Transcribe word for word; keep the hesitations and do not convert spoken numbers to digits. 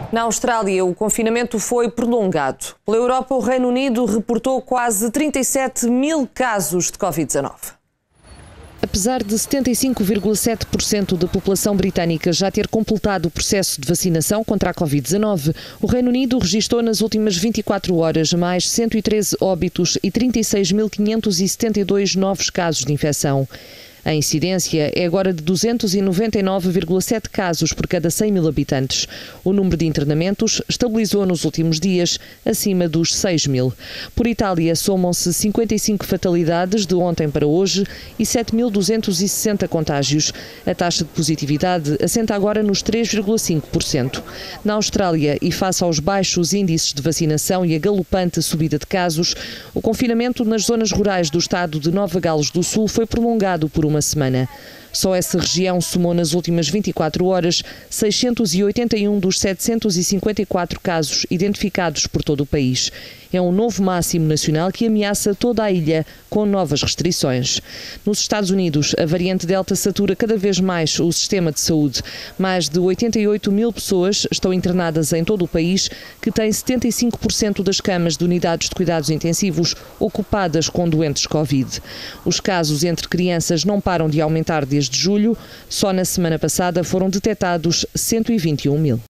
Na Austrália, o confinamento foi prolongado. Pela Europa, o Reino Unido reportou quase trinta e sete mil casos de covid dezanove. Apesar de setenta e cinco vírgula sete por cento da população britânica já ter completado o processo de vacinação contra a covid dezanove, o Reino Unido registrou nas últimas vinte e quatro horas mais cento e treze óbitos e trinta e seis mil quinhentos e setenta e dois novos casos de infecção. A incidência é agora de duzentos e noventa e nove vírgula sete casos por cada cem mil habitantes. O número de internamentos estabilizou nos últimos dias acima dos seis mil. Por Itália, somam-se cinquenta e cinco fatalidades de ontem para hoje e sete mil duzentos e sessenta contágios. A taxa de positividade assenta agora nos três vírgula cinco por cento. Na Austrália, e face aos baixos índices de vacinação e a galopante subida de casos, o confinamento nas zonas rurais do estado de Nova Gales do Sul foi prolongado por uma semana. Só essa região somou nas últimas vinte e quatro horas seiscentos e oitenta e um dos setecentos e cinquenta e quatro casos identificados por todo o país. É um novo máximo nacional que ameaça toda a ilha com novas restrições. Nos Estados Unidos, a variante Delta satura cada vez mais o sistema de saúde. Mais de oitenta e oito mil pessoas estão internadas em todo o país, que tem setenta e cinco por cento das camas de unidades de cuidados intensivos ocupadas com doentes Covid. Os casos entre crianças não param de aumentar desde julho. Só na semana passada foram detectados cento e vinte e um mil.